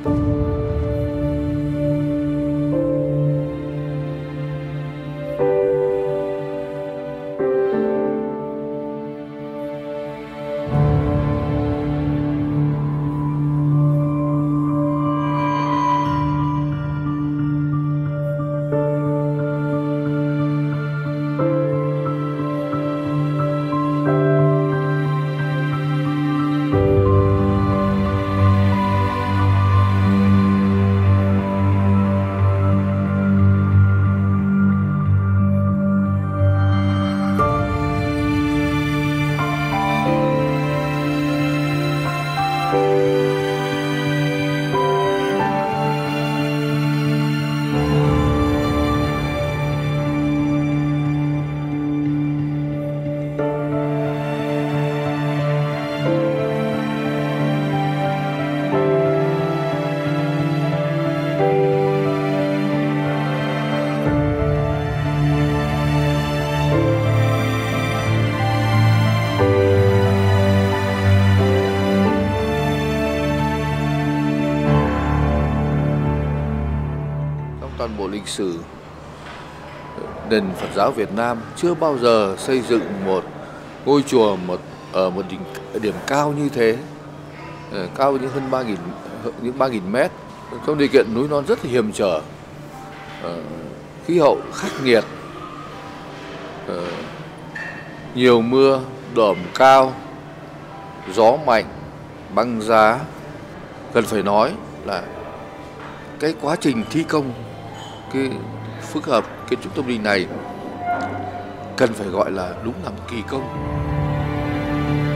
Toàn bộ lịch sử nền Phật giáo Việt Nam chưa bao giờ xây dựng một ngôi chùa ở một điểm cao như thế, cao như hơn 3.000 mét, trong điều kiện núi non rất là hiểm trở, khí hậu khắc nghiệt, nhiều mưa, độ ẩm cao, gió mạnh, băng giá. Cần phải nói là cái quá trình thi công cái phức hợp kiến trúc tâm linh này cần phải gọi là đúng là một kỳ công.